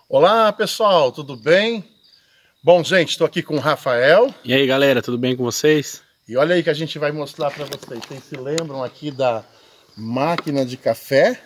Olá pessoal, tudo bem? Bom, gente, estou aqui com o Rafael. E aí galera, tudo bem com vocês? E olha aí que a gente vai mostrar para vocês. Vocês se lembram aqui da máquina de café?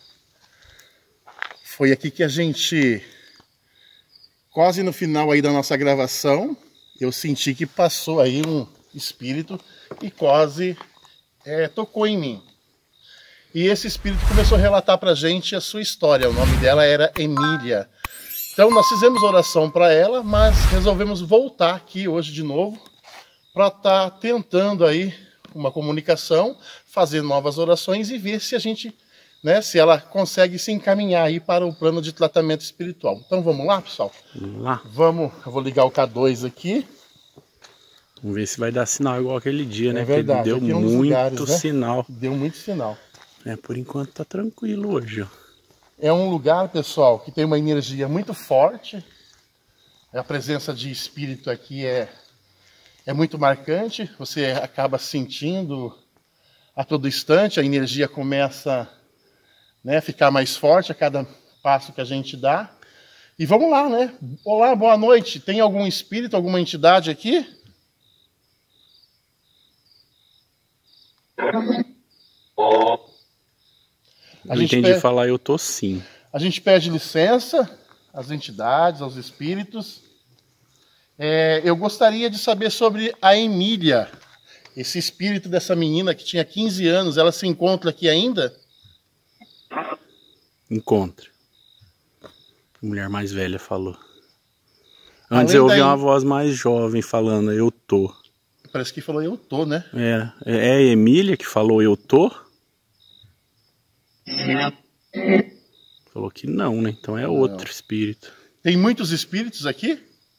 Foi aqui que a gente, quase no final aí da nossa gravação, eu senti que passou aí um espírito e quase tocou em mim. E esse espírito começou a relatar para a gente a sua história. O nome dela era Emília. Então nós fizemos oração para ela, mas resolvemos voltar aqui hoje de novo para estar tentando aí uma comunicação, fazer novas orações e ver se a gente, se ela consegue se encaminhar aí para o plano de tratamento espiritual. Então vamos lá, pessoal? Vamos lá. Vamos, eu vou ligar o K2 aqui. Vamos ver se vai dar sinal igual aquele dia, né? É verdade. Deu muito lugares, sinal. Deu muito sinal. Por enquanto tá tranquilo hoje, ó. É um lugar, pessoal, que tem uma energia muito forte. A presença de espírito aqui é muito marcante. Você acaba sentindo a todo instante, a energia começa a ficar mais forte a cada passo que a gente dá. E vamos lá, né? Olá, boa noite. Tem algum espírito, alguma entidade aqui? Eu entendi falar, eu tô sim. A gente pede licença às entidades, aos espíritos. Eu gostaria de saber sobre a Emília, esse espírito dessa menina que tinha 15 anos. Ela se encontra aqui ainda? Encontra. A mulher mais velha falou. Antes eu ouvi uma voz mais jovem falando, eu tô. Parece que falou eu tô, né? É a Emília que falou eu tô? Falou que não, né? Então é outro espírito. Tem muitos espíritos aqui?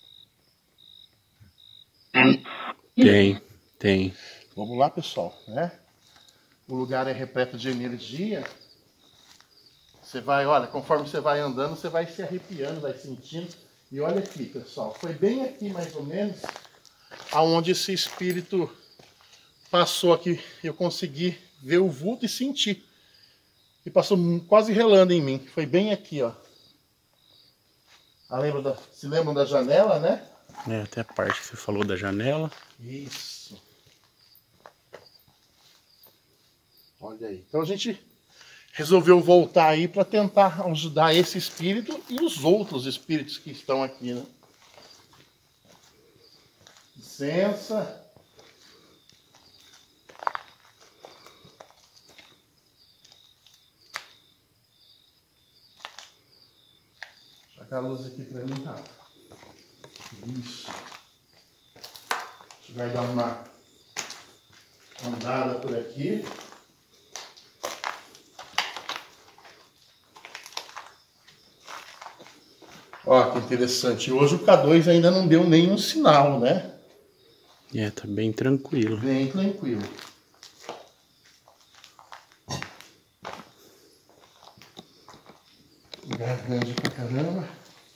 Tem. Vamos lá, pessoal, né? O lugar é repleto de energia. Você vai, olha, conforme você vai andando, você vai se arrepiando, vai sentindo. E olha aqui, pessoal, foi bem aqui mais ou menos aonde esse espírito passou aqui. Eu consegui ver o vulto e sentir. E passou quase relando em mim. Foi bem aqui, ó. Se lembram da janela, né? Até a parte que você falou da janela. Isso. Olha aí. Então a gente resolveu voltar aí para tentar ajudar esse espírito e os outros espíritos que estão aqui, né? Licença. Joga a luz aqui para mim, tá? Isso. A gente vai dar uma andada por aqui. Ó, que interessante. Hoje o K2 ainda não deu nenhum sinal, né? Tá bem tranquilo. Bem tranquilo. Lugar grande pra caramba.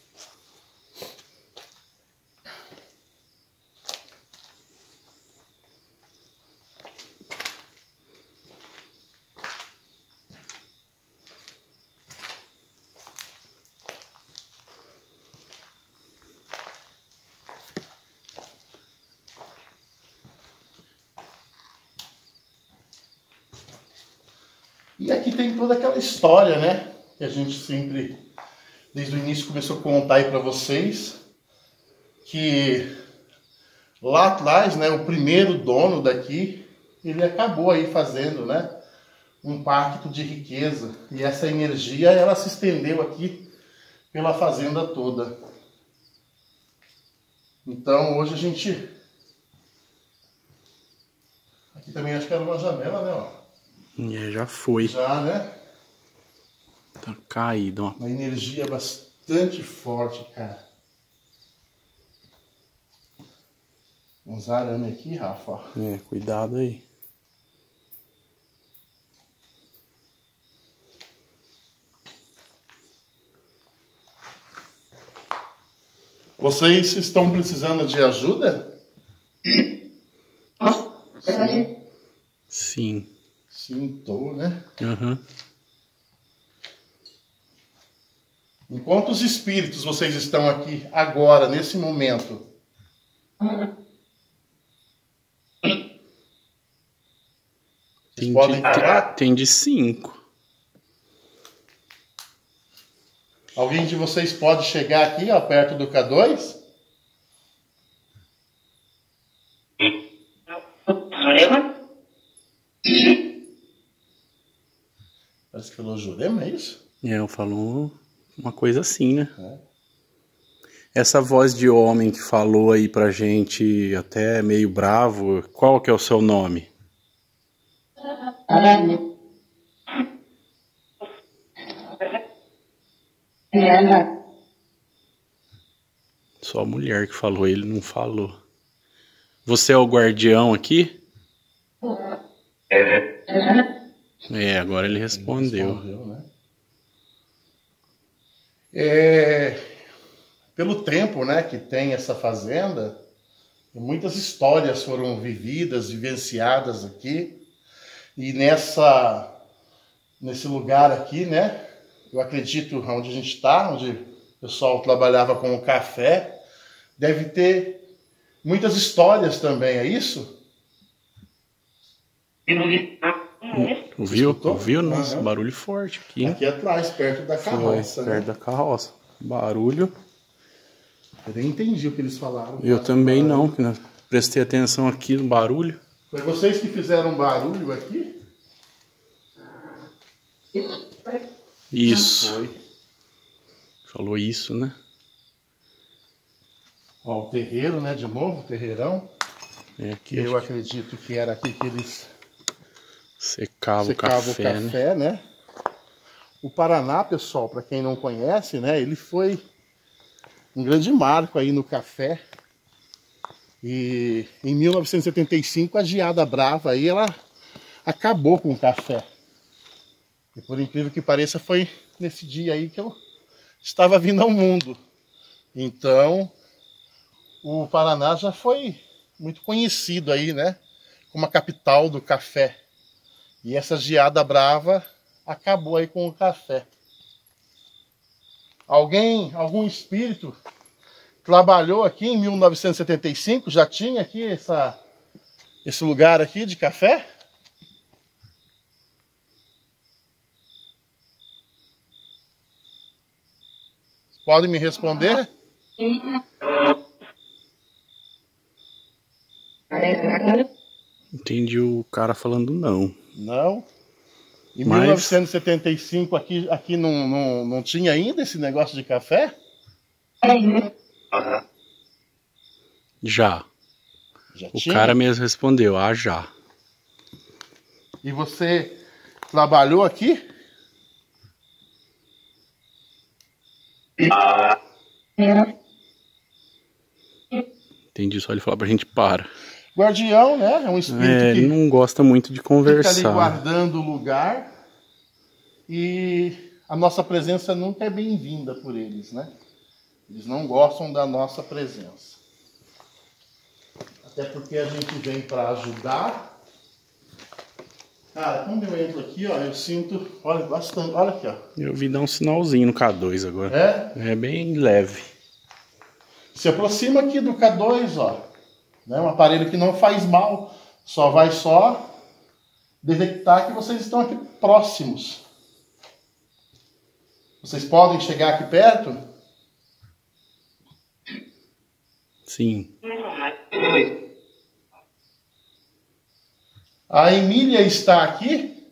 E aqui tem toda aquela história, né? Que a gente sempre, desde o início, começou a contar aí para vocês. Que lá atrás, né, o primeiro dono daqui, ele acabou aí fazendo, né, um pacto de riqueza. E essa energia, ela se estendeu aqui pela fazenda toda. Então, hoje a gente... Aqui também acho que era uma janela, né, ó. Já foi. Já, né? Tá caído, ó. Uma energia bastante forte, cara. Uns arame aqui, Rafa. Cuidado aí. Vocês estão precisando de ajuda? Sim. Sim, tô, né? Uhum. Enquanto os espíritos vocês estão aqui agora, nesse momento, podem falar? Tem de 5. Alguém de vocês pode chegar aqui, ó, perto do K2? Parece que falou Jurema, é isso? Eu falo uma coisa assim, né? Essa voz de homem que falou aí pra gente, até meio bravo, qual que é o seu nome? Só a mulher que falou, ele não falou. Você é o guardião aqui? Agora ele respondeu. Né? Pelo tempo, né, que tem essa fazenda, muitas histórias foram vividas, vivenciadas aqui. E nesse lugar aqui, né, eu acredito onde a gente está, onde o pessoal trabalhava com o café, deve ter muitas histórias também, é isso? Ouviu? Ouviu? Nossa, barulho forte aqui. Aqui atrás, perto da carroça. Perto da carroça. Barulho. Eu nem entendi o que eles falaram. Eu também não, porque não prestei atenção aqui no barulho. Foi vocês que fizeram barulho aqui? Isso. Foi. Falou isso, né? Ó, o terreiro, né? De novo, o terreirão. Aqui, eu acredito que era aqui que eles secavam o café, né? O Paraná, pessoal, para quem não conhece, né? Ele foi um grande marco aí no café. E em 1975 a geada brava aí, ela acabou com o café. E por incrível que pareça, foi nesse dia aí que eu estava vindo ao mundo. Então, o Paraná já foi muito conhecido aí, né? Como a capital do café. E essa geada brava acabou aí com o café. Algum espírito trabalhou aqui em 1975? Já tinha aqui esse lugar aqui de café? Podem me responder? Entendi o cara falando não. Não? Em 1975 aqui não tinha ainda esse negócio de café? Já. Já o tinha? Cara mesmo respondeu, já. E você trabalhou aqui? Entendi, só ele falar pra gente para. Guardião, né? É um espírito que não gosta muito de conversar. Fica ali guardando o lugar e a nossa presença nunca é bem-vinda por eles, né? Eles não gostam da nossa presença. Até porque a gente vem para ajudar. Cara, quando eu entro aqui, ó, eu sinto, olha, bastante, olha aqui, ó. Eu vi dar um sinalzinho no K2 agora. É bem leve. Se aproxima aqui do K2, ó. Um aparelho que não faz mal, só vai detectar que vocês estão aqui próximos. Vocês podem chegar aqui perto? Sim. A Emília está aqui?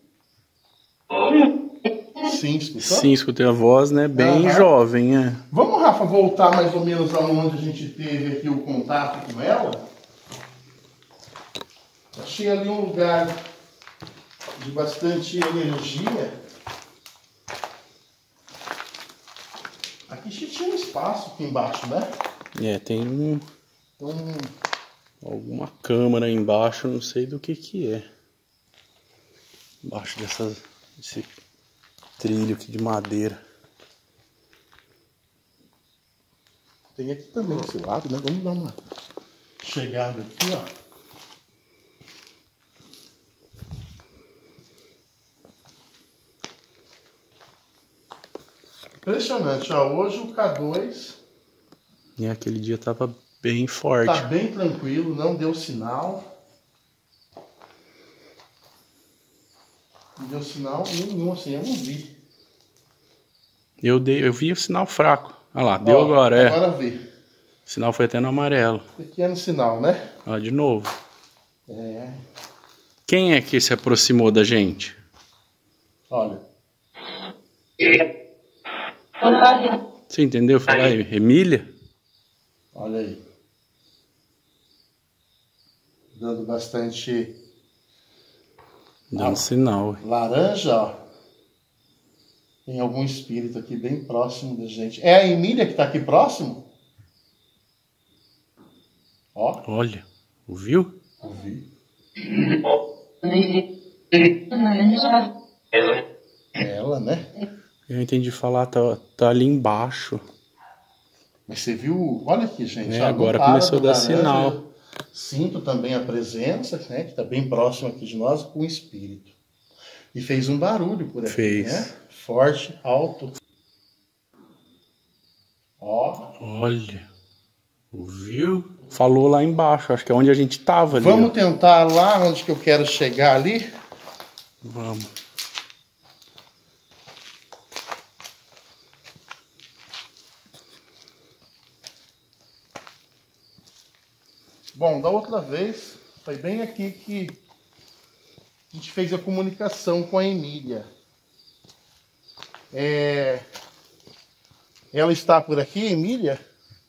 Sim, escutou? Sim, escutei a voz, né? Bem jovem, é. Vamos, Rafa, voltar mais ou menos aonde a gente teve aqui o contato com ela? Achei ali um lugar de bastante energia. Aqui tinha um espaço aqui embaixo, né? Tem alguma câmara aí embaixo, não sei do que é. Embaixo desse trilho aqui de madeira. Tem aqui também desse lado, né? Vamos dar uma chegada aqui, ó. Impressionante, ó. Hoje o K2 E aquele dia tava bem forte. tá bem tranquilo, não deu sinal. Não deu sinal nenhum, assim, eu não vi. Eu vi o sinal fraco. Olha lá, deu agora, Agora vi. O sinal foi até no amarelo. Pequeno sinal, né? Ó, de novo. É. Quem é que se aproximou da gente? Olha. Você entendeu falar aí? Emília? Olha aí. Dando bastante... Dando sinal. Laranja, ó. Tem algum espírito aqui bem próximo da gente. É a Emília que tá aqui próximo? Ó. Olha, ouviu? Ouvi. Ela, né? Eu entendi falar, tá ali embaixo. Mas você viu? Olha aqui, gente. Ó, Agora começou a dar laranja, sinal. eu sinto também a presença, né? Que tá bem próximo aqui de nós, com o espírito. E fez um barulho por aqui, Fez. né? Forte, alto. Ó. Olha. Ouviu? Falou lá embaixo, acho que é onde a gente tava ali. Vamos tentar lá onde que eu quero chegar ali? Vamos. Bom, da outra vez, foi bem aqui que a gente fez a comunicação com a Emília. Ela está por aqui, Emília?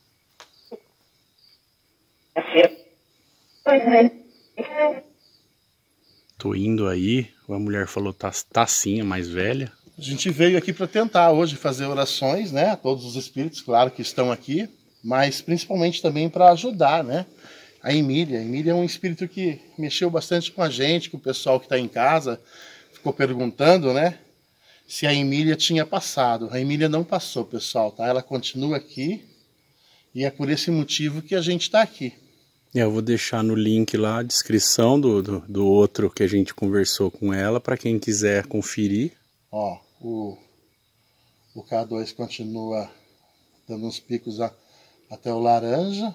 Tô indo aí, a mulher falou tá sim, a mais velha. A gente veio aqui para tentar hoje fazer orações, né? Todos os espíritos, claro, que estão aqui, mas principalmente também para ajudar, né? A Emília. A Emília é um espírito que mexeu bastante com a gente, com o pessoal que está em casa, ficou perguntando, né? Se a Emília tinha passado. A Emília não passou, pessoal, tá? Ela continua aqui e é por esse motivo que a gente está aqui. Eu vou deixar no link lá a descrição do outro que a gente conversou com ela, para quem quiser conferir. Ó, o K2 continua dando uns picos até o laranja.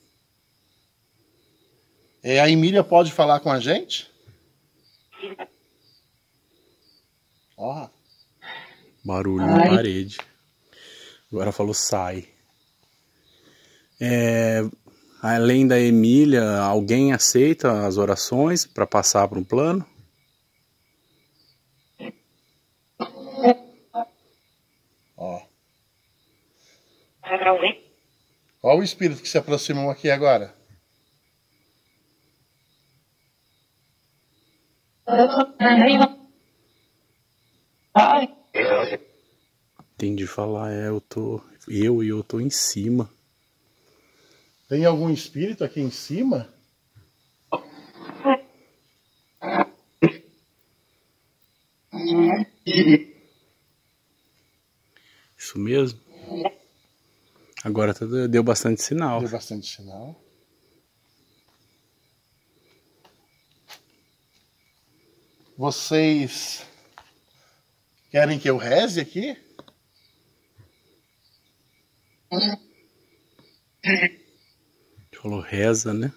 A Emília pode falar com a gente? Ó. Barulho na parede. Agora falou sai. Além da Emília, alguém aceita as orações para passar para um plano? Ó. Qual o espírito que se aproximou aqui agora? Entendi falar, eu tô em cima. Tem algum espírito aqui em cima? Isso mesmo? Agora deu bastante sinal. Deu bastante sinal. Vocês querem que eu reze aqui? Falou reza, né?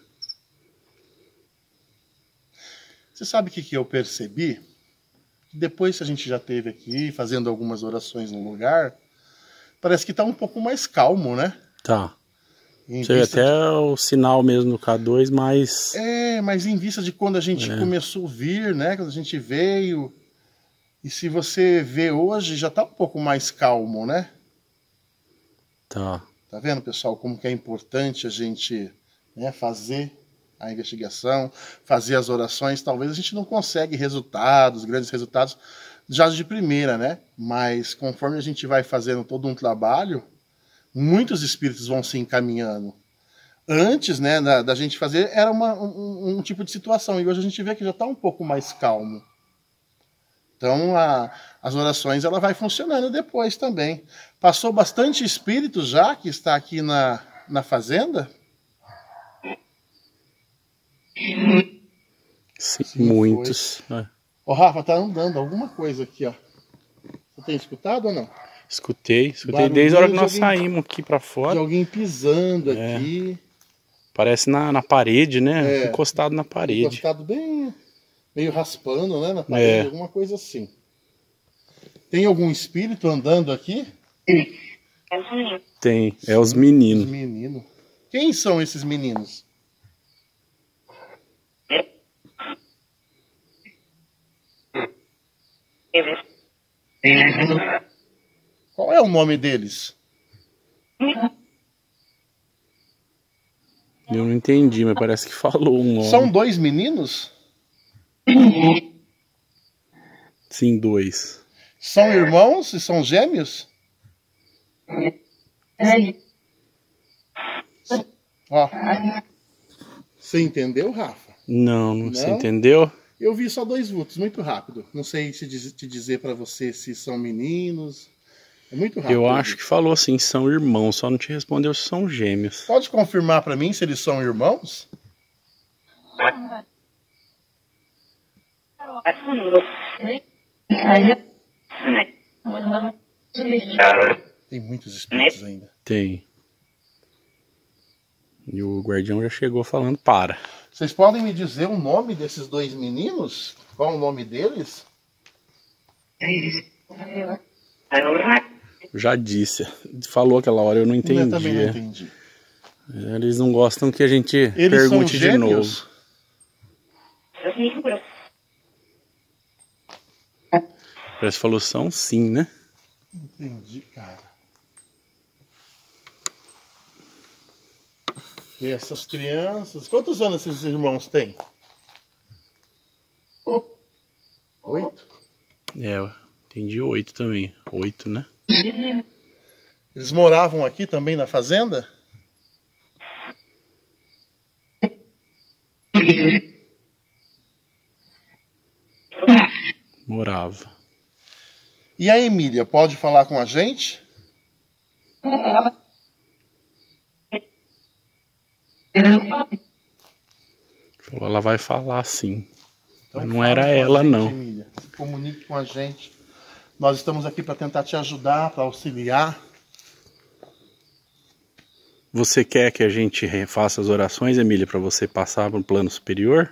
Você sabe o que eu percebi? Depois que a gente já esteve aqui, fazendo algumas orações no lugar, parece que está um pouco mais calmo, né? Tá. Você vê até o sinal mesmo no K2, mas... mas em vista de quando a gente começou a vir, né? Quando a gente veio... E se você vê hoje, já está um pouco mais calmo, né? Tá. Tá vendo, pessoal, como que é importante a gente, né, fazer a investigação, fazer as orações. Talvez a gente não consegue resultados, grandes resultados, já de primeira, né? Mas conforme a gente vai fazendo todo um trabalho, muitos espíritos vão se encaminhando. Antes, né, da gente fazer, era um tipo de situação. E hoje a gente vê que já está um pouco mais calmo. Então, as orações, ela vai funcionando depois também. Passou bastante espírito já que está aqui na fazenda? Sim, muitos. Ô, Rafa, tá andando alguma coisa aqui, ó. Você tem escutado ou não? Escutei desde a hora que nós saímos aqui pra De fora. alguém pisando aqui. Parece na parede, né? Encostado na parede. Encostado bem, meio raspando, né? Na parede, alguma coisa assim. Tem algum espírito andando aqui? Tem, é os meninos. Os meninos. Quem são esses meninos? Qual é o nome deles? Eu não entendi, mas parece que falou um nome. São 2 meninos? Sim, 2. São irmãos e são gêmeos? Ó. Você entendeu, Rafa? Não, você entendeu? Eu vi só 2 vultos, muito rápido. Não sei te dizer pra você se são meninos. É muito rápido. Eu acho que falou assim, são irmãos, só não te respondeu se são gêmeos. Pode confirmar pra mim se eles são irmãos? Tem muitos espíritos ainda. Tem. E o guardião já chegou falando, para. Vocês podem me dizer o nome desses 2 meninos? Qual o nome deles? Já disse. Falou aquela hora, eu não entendi. Eu também não entendi. Eles não gostam que a gente pergunte de novo. Parece que falou são sim, né? Entendi, cara. E essas crianças... Quantos anos esses irmãos têm? 8? É, entendi 8 também. 8, né? Eles moravam aqui também na fazenda? Morava. E a Emília, pode falar com a gente? Falou, ela vai falar sim. Então, não era ela, gente, não. Emília. Se comunique com a gente. Nós estamos aqui para tentar te ajudar, para auxiliar. Você quer que a gente refaça as orações, Emília, para você passar para o plano superior?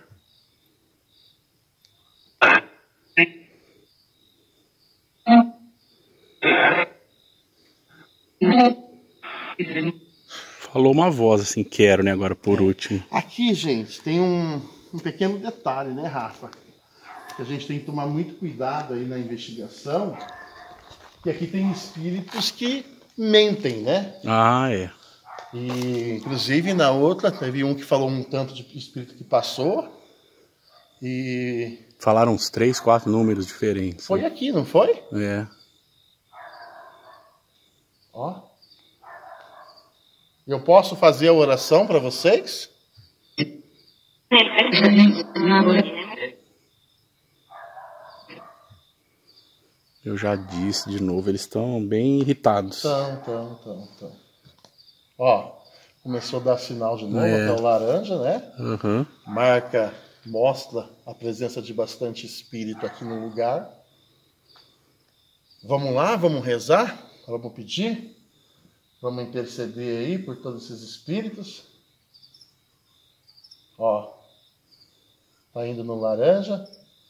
Falou uma voz assim, quero, né, agora por último. Aqui, gente, tem um pequeno detalhe, né, Rafa? Que a gente tem que tomar muito cuidado aí na investigação. Que aqui tem espíritos que mentem, né? Ah, é. E, inclusive, na outra, teve um que falou um tanto de espírito que passou. E... Falaram uns 3, 4 números diferentes. Foi aqui, não foi? É. Ó. Eu posso fazer a oração para vocês? Eu já disse de novo, eles estão bem irritados. Estão. Ó, começou a dar sinal de novo, até o laranja, né? Uhum. Marca, mostra a presença de bastante espírito aqui no lugar. Vamos lá, vamos rezar, vamos pedir. Vamos interceder aí por todos esses espíritos. Ó, tá indo no laranja.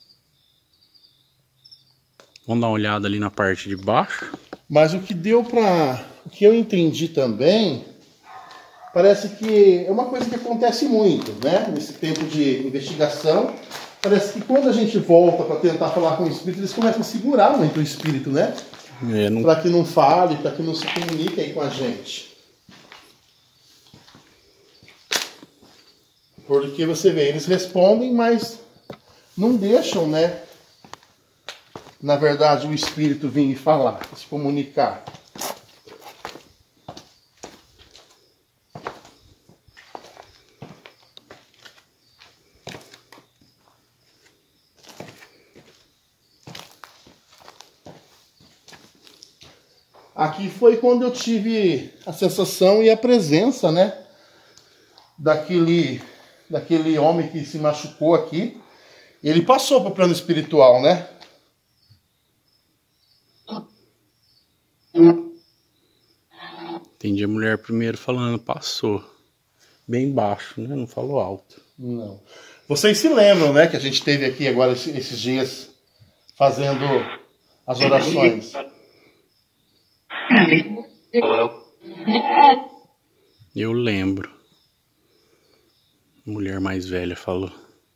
Vamos dar uma olhada ali na parte de baixo. Mas o que deu pra... O que eu entendi também, parece que é uma coisa que acontece muito, né? Nesse tempo de investigação. Parece que quando a gente volta para tentar falar com o espírito, eles começam a segurar muito o espírito, né? Para que não fale, para que não se comunique aí com a gente. Porque você vê, eles respondem, mas não deixam, né? Na verdade, o espírito vir e falar, se comunicar. Aqui foi quando eu tive a sensação e a presença, né? Daquele homem que se machucou aqui. Ele passou para o plano espiritual, né? Entendi a mulher primeiro falando, passou. Bem baixo, né? Não falou alto. Não. Vocês se lembram, né, que a gente teve aqui agora esses dias fazendo as orações? Eu lembro. A mulher mais velha falou.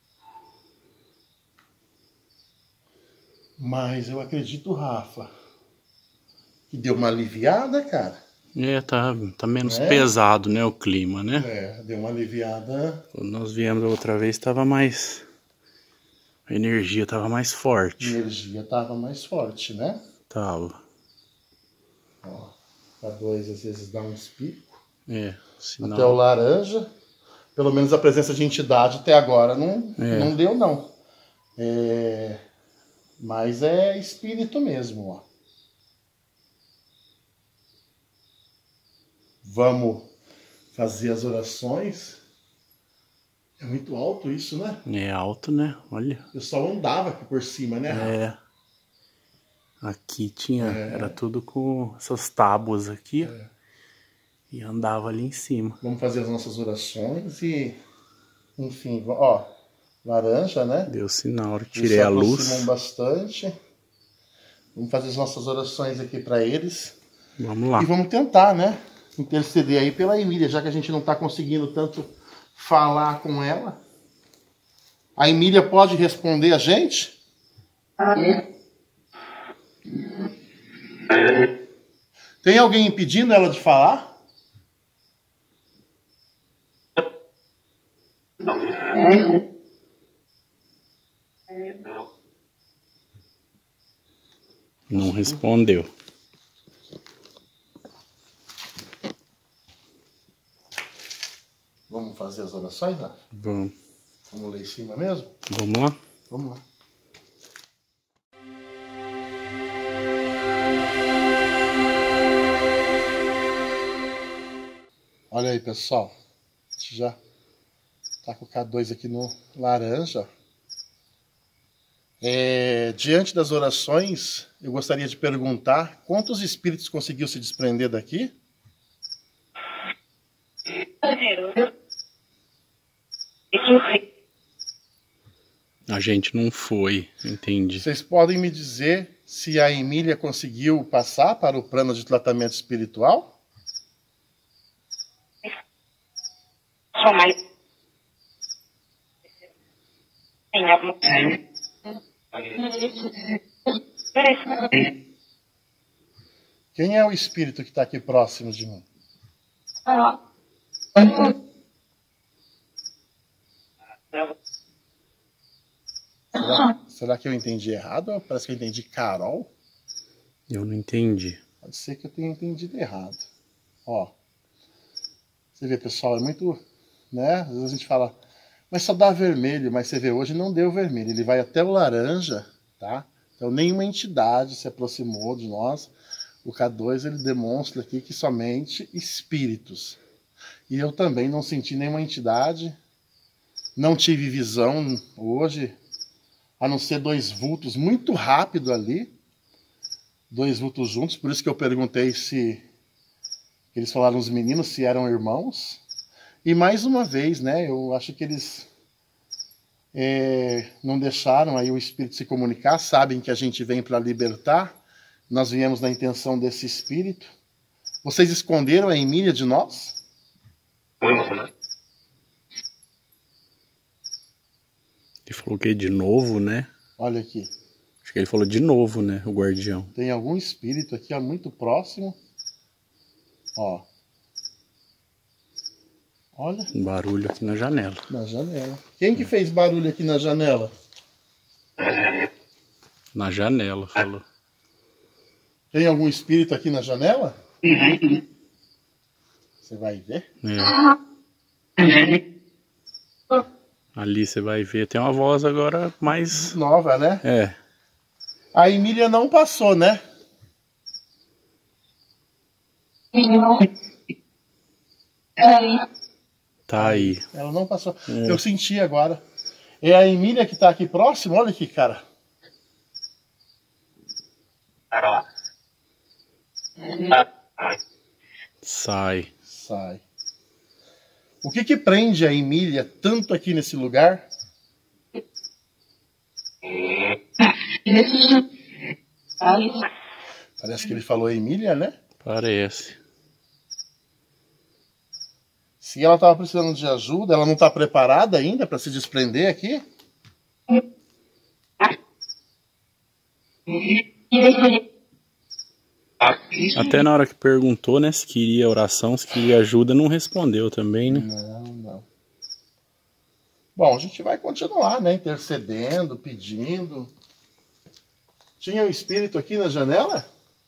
Mas eu acredito, Rafa, que deu uma aliviada, cara. Tá menos pesado, né, o clima, né? Deu uma aliviada. Quando nós viemos da outra vez, tava mais... A energia tava mais forte. A energia tava mais forte, né? Tava. Ó, a 2 às vezes dá uns picos. Sinal... Até o laranja. Pelo menos a presença de entidade até agora não deu, não. Mas é espírito mesmo, ó. Vamos fazer as orações. É muito alto isso, né? É alto, né? Olha. O pessoal andava aqui por cima, né, Rafa? Aqui tinha... Era tudo com essas tábuas aqui, e andava ali em cima. Vamos fazer as nossas orações e... Enfim, ó... Laranja, né? Deu sinal, eu tirei a luz. Eles se aproximam bastante. Vamos fazer as nossas orações aqui para eles. Vamos lá. E vamos tentar, né? Interceder aí pela Emília, já que a gente não está conseguindo tanto falar com ela. A Emília pode responder a gente? Tem alguém impedindo ela de falar? Não respondeu. Vamos fazer as orações, né? Vamos. Vamos ler em cima mesmo? Vamos lá? Vamos lá. Olha aí, pessoal. A gente já tá com o K2 aqui no laranja. Diante das orações, eu gostaria de perguntar quantos espíritos conseguiu se desprender daqui? A gente não foi, entendi. Vocês podem me dizer se a Emília conseguiu passar para o plano de tratamento espiritual? Quem é o espírito que está aqui próximo de mim? Será que eu entendi errado? Parece que eu entendi Carol. Eu não entendi. Pode ser que eu tenha entendido errado. Ó, você vê, pessoal, é muito, né? Às vezes a gente fala, mas só dá vermelho, mas você vê, hoje não deu vermelho. Ele vai até o laranja, tá? Então nenhuma entidade se aproximou de nós. O K2 ele demonstra aqui que somente espíritos. E eu também não senti nenhuma entidade, não tive visão hoje, a não ser dois vultos muito rápido ali, dois vultos juntos, por isso que eu perguntei se eles falaram os meninos se eram irmãos. E mais uma vez, né, eu acho que eles não deixaram aí o espírito se comunicar, sabem que a gente vem para libertar, nós viemos na intenção desse espírito. Vocês esconderam a Emília de nós? Ele falou que de novo, né? Olha aqui. Acho que ele falou de novo, né? O guardião. Tem algum espírito aqui, ó, muito próximo. Ó. Olha. Um barulho aqui na janela. Na janela. Quem que fez barulho aqui na janela? Na janela, falou. Tem algum espírito aqui na janela? Você vai ver? Ali você vai ver. Tem uma voz agora mais... nova, né? A Emília não passou, né? Tá aí. Ela não passou. Eu senti agora. É a Emília que tá aqui próximo? Olha aqui, cara. Sai. Sai. O que prende a Emília tanto aqui nesse lugar? Parece que ele falou Emília, né? Parece. Se ela estava precisando de ajuda, ela não está preparada ainda para se desprender aqui? Até na hora que perguntou, né, se queria oração, se queria ajuda, não respondeu também, né? Não. Bom, a gente vai continuar, né, intercedendo, pedindo. Tinha um espírito aqui na janela?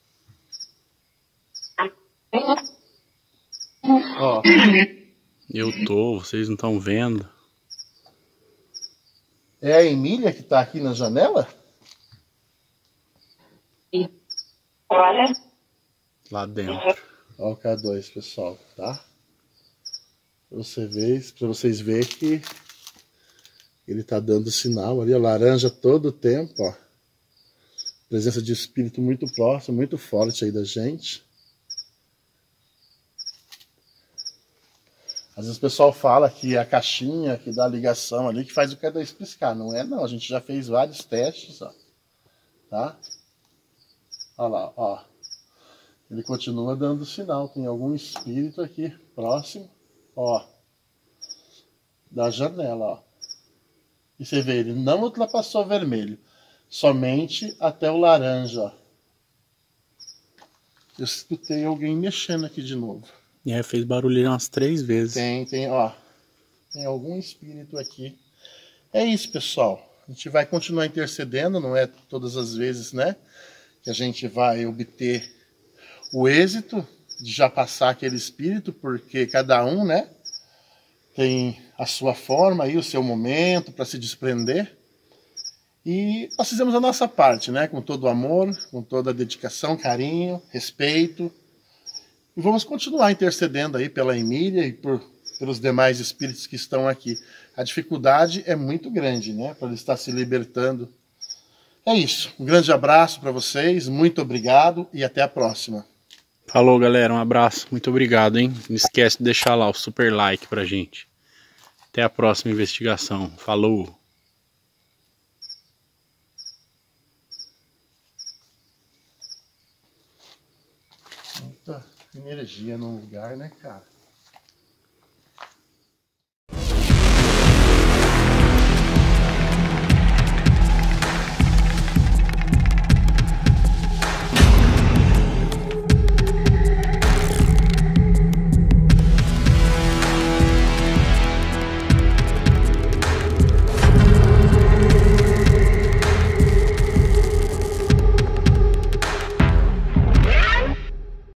Ó. Vocês não estão vendo. É a Emília que está aqui na janela? Olha. Lá dentro. Ó o K2, pessoal, tá? Pra vocês verem que ele tá dando sinal ali, ó, laranja todo o tempo, ó. Presença de espírito muito próximo, muito forte aí da gente. Às vezes o pessoal fala que é a caixinha que dá a ligação ali que faz o K2 piscar. Não é não, a gente já fez vários testes, ó. Tá? Olha lá, ó. Ele continua dando sinal, tem algum espírito aqui próximo, ó. Da janela, ó. E você vê, ele não ultrapassou o vermelho, somente até o laranja, ó. Eu escutei alguém mexendo aqui de novo. Fez barulho umas 3 vezes. Tem, ó. Tem algum espírito aqui. É isso, pessoal. A gente vai continuar intercedendo, não é todas as vezes, né? Que a gente vai obter o êxito de já passar aquele espírito, porque cada um, né? Tem a sua forma e o seu momento para se desprender. E nós fizemos a nossa parte, né? Com todo o amor, com toda a dedicação, carinho, respeito. E vamos continuar intercedendo aí pela Emília e pelos demais espíritos que estão aqui. A dificuldade é muito grande, né? Para ele estar se libertando. É isso. Um grande abraço para vocês. Muito obrigado e até a próxima. Falou, galera. Um abraço. Muito obrigado, hein? Não esquece de deixar lá o super like pra gente. Até a próxima investigação. Falou! Muita energia no lugar, né, cara?